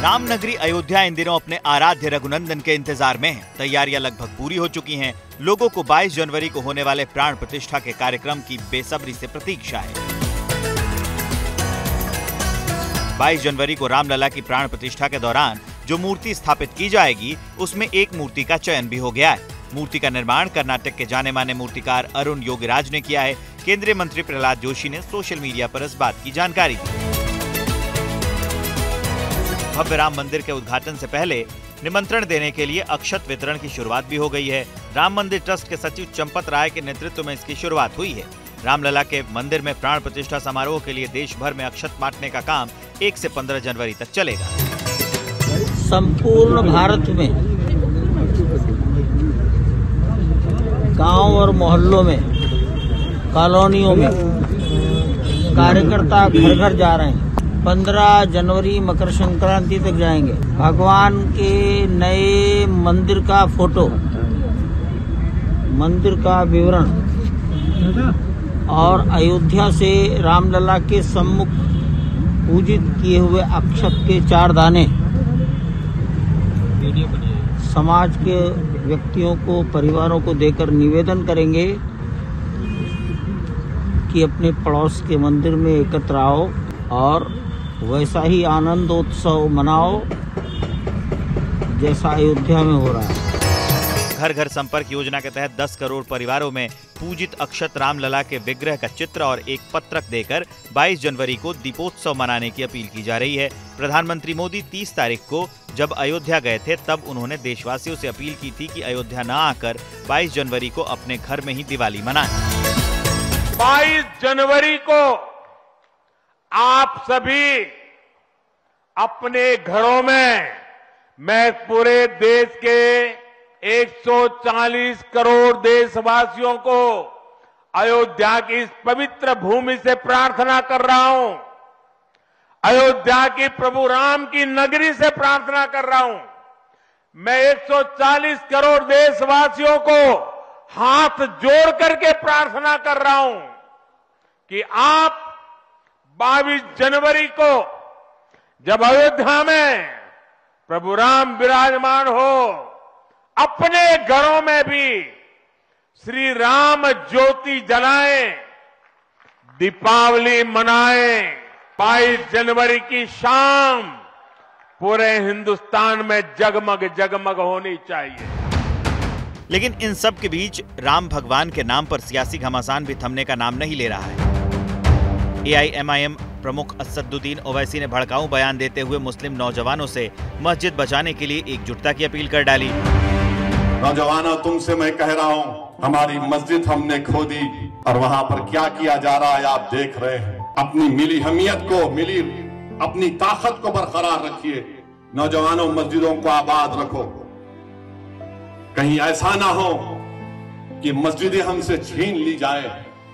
रामनगरी अयोध्या इन दिनों अपने आराध्य रघुनंदन के इंतजार में है। तैयारियां लगभग पूरी हो चुकी हैं। लोगों को 22 जनवरी को होने वाले प्राण प्रतिष्ठा के कार्यक्रम की बेसब्री से प्रतीक्षा है। 22 जनवरी को रामलला की प्राण प्रतिष्ठा के दौरान जो मूर्ति स्थापित की जाएगी, उसमें एक मूर्ति का चयन भी हो गया है। मूर्ति का निर्माण कर्नाटक के जाने माने मूर्तिकार अरुण योगीराज ने किया है। केंद्रीय मंत्री प्रहलाद जोशी ने सोशल मीडिया पर इस बात की जानकारी दी। भव्य राम मंदिर के उद्घाटन से पहले निमंत्रण देने के लिए अक्षत वितरण की शुरुआत भी हो गई है। राम मंदिर ट्रस्ट के सचिव चंपत राय के नेतृत्व में इसकी शुरुआत हुई है। रामलला के मंदिर में प्राण प्रतिष्ठा समारोह के लिए देश भर में अक्षत बांटने का काम 1 से 15 जनवरी तक चलेगा। संपूर्ण भारत में गांव और मोहल्लों में, कॉलोनियों में कार्यकर्ता घर घर जा रहे हैं। 15 जनवरी मकर संक्रांति तक जाएंगे। भगवान के नए मंदिर का फोटो, मंदिर का विवरण और अयोध्या से रामलला के सम्मुख पूजित किए हुए अक्षत के 4 दाने समाज के व्यक्तियों को, परिवारों को देकर निवेदन करेंगे कि अपने पड़ोस के मंदिर में एकत्र आओ और वैसा ही आनंदोत्सव मनाओ जैसा अयोध्या में हो रहा है। घर घर संपर्क योजना के तहत 10 करोड़ परिवारों में पूजित अक्षत रामलला के विग्रह का चित्र और एक पत्रक देकर 22 जनवरी को दीपोत्सव मनाने की अपील की जा रही है। प्रधानमंत्री मोदी 30 तारीख को जब अयोध्या गए थे, तब उन्होंने देशवासियों से अपील की थी कि अयोध्या न आकर 22 जनवरी को अपने घर में ही दिवाली मनाएं। 22 जनवरी को आप सभी अपने घरों में, मैं पूरे देश के 140 करोड़ देशवासियों को अयोध्या की इस पवित्र भूमि से प्रार्थना कर रहा हूं। अयोध्या की प्रभु राम की नगरी से प्रार्थना कर रहा हूं। मैं 140 करोड़ देशवासियों को हाथ जोड़ करके प्रार्थना कर रहा हूं कि आप 22 जनवरी को जब अयोध्या में प्रभु राम विराजमान हो, अपने घरों में भी श्री राम ज्योति जलाएं, दीपावली मनाएं। 22 जनवरी की शाम पूरे हिंदुस्तान में जगमग जगमग होनी चाहिए। लेकिन इन सब के बीच राम भगवान के नाम पर सियासी घमासान भी थमने का नाम नहीं ले रहा है। AIMIM प्रमुख असदुद्दीन ओवैसी ने भड़काऊ बयान देते हुए मुस्लिम नौजवानों से मस्जिद बचाने के लिए एकजुटता की अपील कर डाली। नौजवानों, तुमसे मैं कह रहा हूँ, हमारी मस्जिद हमने खो दी और वहाँ पर क्या किया जा रहा है आप देख रहे हैं। अपनी मिली हमियत को, अपनी ताकत को बरकरार रखिए। नौजवानों, मस्जिदों को आबाद रखो। कहीं ऐसा ना हो कि मस्जिदें हमसे छीन ली जाए।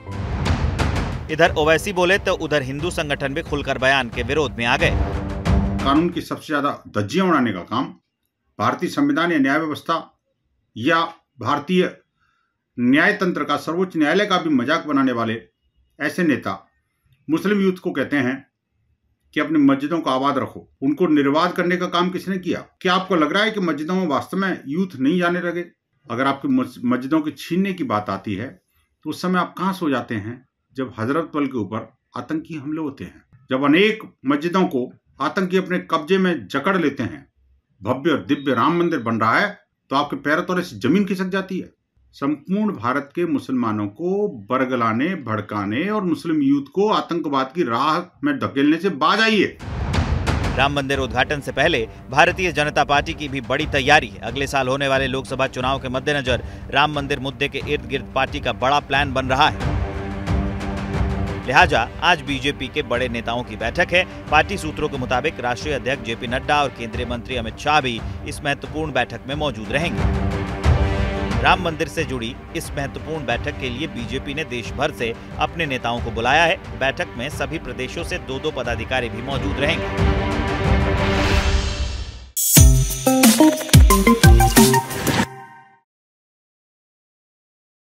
इधर ओवैसी बोले तो उधर हिंदू संगठन भी खुलकर बयान के विरोध में आ गए। कानून की सबसे ज्यादा धज्जियां उड़ाने का काम भारतीय संविधान या न्याय व्यवस्था या भारतीय न्याय तंत्र का, सर्वोच्च न्यायालय का भी मजाक बनाने वाले ऐसे नेता मुस्लिम यूथ को कहते हैं कि अपनी मस्जिदों को आबाद रखो। उनको निर्वाध करने का काम किसने किया? क्या आपको लग रहा है कि मस्जिदों में वास्तव में यूथ नहीं जाने लगे? अगर आपकी मस्जिदों की छीनने की बात आती है तो उस समय आप कहां सो जाते हैं जब हजरतबल के ऊपर आतंकी हमले होते हैं, जब अनेक मस्जिदों को आतंकी अपने कब्जे में जकड़ लेते हैं, भव्य और दिव्य राम मंदिर बन रहा है तो आपके पैरों तले से जमीन खिसक जाती है। संपूर्ण भारत के मुसलमानों को बरगलाने, भड़काने और मुस्लिम यूथ को आतंकवाद की राह में धकेलने से बाज आइए। राम मंदिर उद्घाटन से पहले भारतीय जनता पार्टी की भी बड़ी तैयारी है। अगले साल होने वाले लोकसभा चुनाव के मद्देनजर राम मंदिर मुद्दे के इर्द गिर्द पार्टी का बड़ा प्लान बन रहा है। लिहाजा आज बीजेपी के बड़े नेताओं की बैठक है। पार्टी सूत्रों के मुताबिक राष्ट्रीय अध्यक्ष जेपी नड्डा और केंद्रीय मंत्री अमित शाह भी इस महत्वपूर्ण बैठक में मौजूद रहेंगे। राम मंदिर से जुड़ी इस महत्वपूर्ण बैठक के लिए बीजेपी ने देश भर से अपने नेताओं को बुलाया है। बैठक में सभी प्रदेशों से 2-2 पदाधिकारी भी मौजूद रहेंगे।